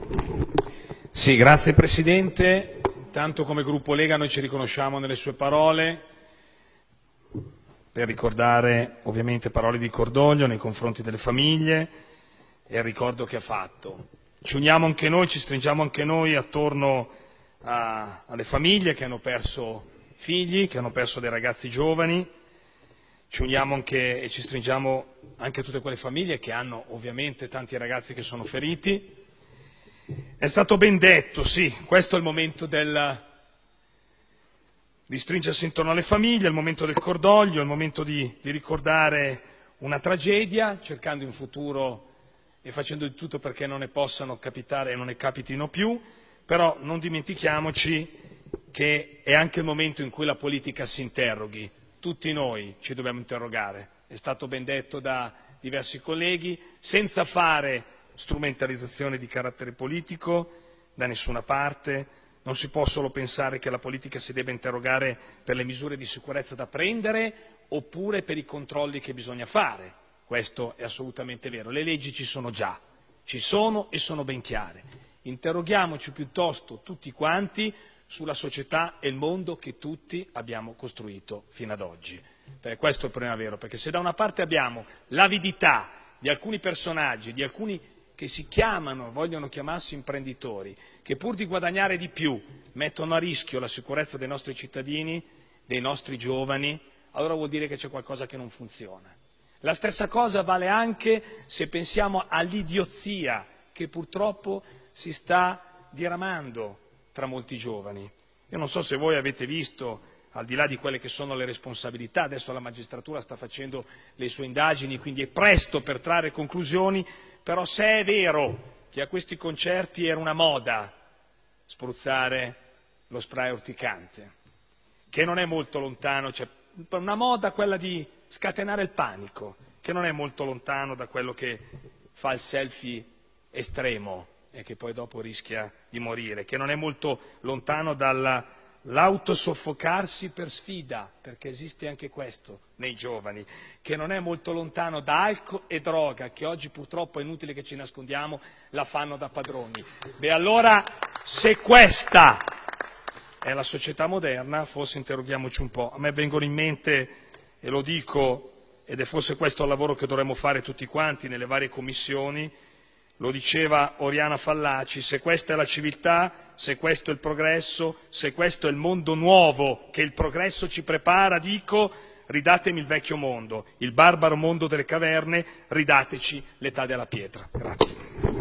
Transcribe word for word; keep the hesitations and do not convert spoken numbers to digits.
Sì, grazie Presidente. Intanto come gruppo Lega noi ci riconosciamo nelle sue parole per ricordare ovviamente parole di cordoglio nei confronti delle famiglie e il ricordo che ha fatto. Ci uniamo anche noi, ci stringiamo anche noi attorno a, alle famiglie che hanno perso figli, che hanno perso dei ragazzi giovani. Ci uniamo anche e ci stringiamo anche a tutte quelle famiglie che hanno ovviamente tanti ragazzi che sono feriti. È stato ben detto, sì, questo è il momento del, di stringersi intorno alle famiglie, è il momento del cordoglio, è il momento di, di ricordare una tragedia, cercando in futuro e facendo di tutto perché non ne possano capitare e non ne capitino più, però non dimentichiamoci che è anche il momento in cui la politica si interroghi. Tutti noi ci dobbiamo interrogare, è stato ben detto da diversi colleghi, senza fare strumentalizzazione di carattere politico da nessuna parte. Non si può solo pensare che la politica si debba interrogare per le misure di sicurezza da prendere oppure per i controlli che bisogna fare. Questo è assolutamente vero. Le leggi ci sono già, ci sono e sono ben chiare. Interroghiamoci piuttosto tutti quanti sulla società e il mondo che tutti abbiamo costruito fino ad oggi. Perché questo è il problema vero, perché se da una parte abbiamo l'avidità di alcuni personaggi, di alcuni che si chiamano, vogliono chiamarsi imprenditori, che pur di guadagnare di più mettono a rischio la sicurezza dei nostri cittadini, dei nostri giovani, allora vuol dire che c'è qualcosa che non funziona. La stessa cosa vale anche se pensiamo all'idiozia che purtroppo si sta diramando tra molti giovani. Io non so se voi avete visto, al di là di quelle che sono le responsabilità, adesso la magistratura sta facendo le sue indagini, quindi è presto per trarre conclusioni, però se è vero che a questi concerti era una moda spruzzare lo spray urticante, che non è molto lontano, cioè una moda quella di scatenare il panico, che non è molto lontano da quello che fa il selfie estremo e che poi dopo rischia di morire, che non è molto lontano dalla l'autosoffocarsi per sfida, perché esiste anche questo nei giovani, che non è molto lontano da alcol e droga, che oggi purtroppo è inutile che ci nascondiamo, la fanno da padroni. Beh, allora, se questa è la società moderna, forse interroghiamoci un po'. A me vengono in mente, e lo dico, ed è forse questo il lavoro che dovremmo fare tutti quanti nelle varie commissioni, lo diceva Oriana Fallaci, se questa è la civiltà, se questo è il progresso, se questo è il mondo nuovo che il progresso ci prepara, dico, ridatemi il vecchio mondo, il barbaro mondo delle caverne, ridateci l'età della pietra. Grazie.